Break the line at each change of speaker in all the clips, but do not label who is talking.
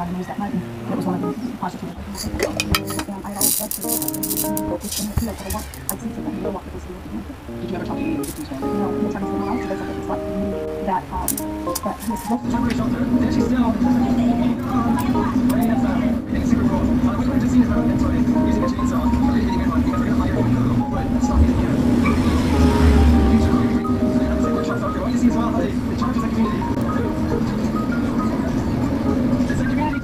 the news that night, and it was one of the positive. And I had always said to people, it's in the field, but I do think that you will walk people through. Did you ever talk to the police? No, the attorneys in the house, they said it's like that his temporary shelter, and she's still in a secret room. What you just seen is my mentor using a chainsaw, really hitting everyone because they're gonna fire wood and stuff in here. What you see as well, the charges of community. It's a community.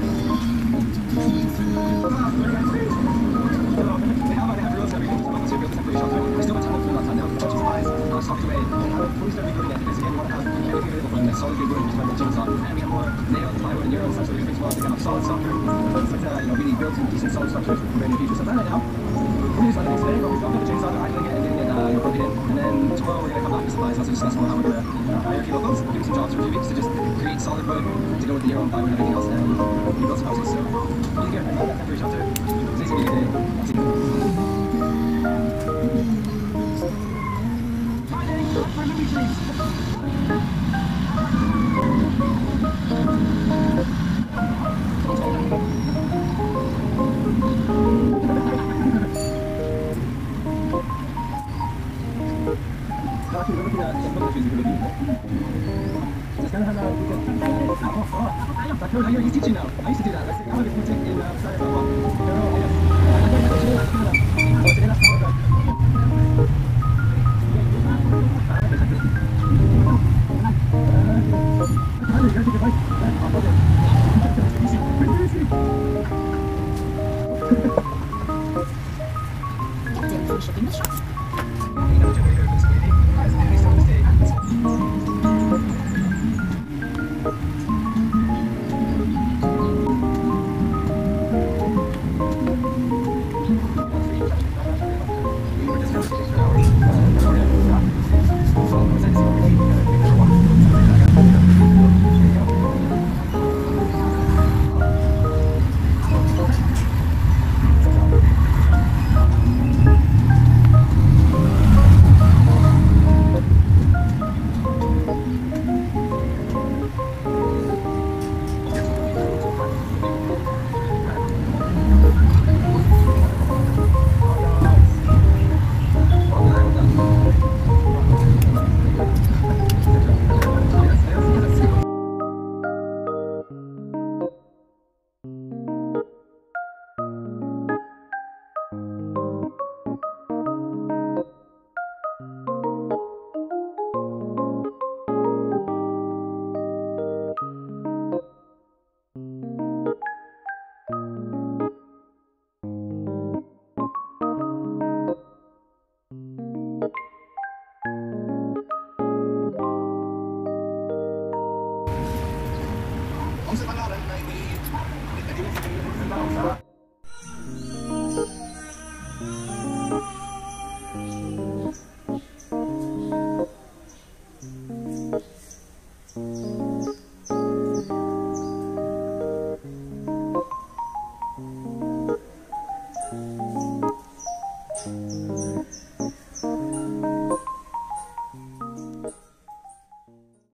They have rules every day. Once you build a temporary shelter, there's still a ton of food outside now. But she's buys stuff away. Police are recruiting it because again, you want to have anything available from solid good wood, just like the chainsaw. And we have more nails, plywood, and euros, so we can well to kind of solid structure. It's like really built in decent solid structures for any future. So that right now, we're just like today, but we've got the chainsaw, they're idling it and getting it broken in. And then tomorrow we're going to come back with supplies, also discuss more how we're going to hire a few locals, give them some jobs for 2 weeks to just create solid wood to go with the euro and plywood and everything else, and we build some houses. So really good. I love that temporary shelter. Today's going to be a good day. He's teaching now. I used to do that. I was teaching in Vamos a parar,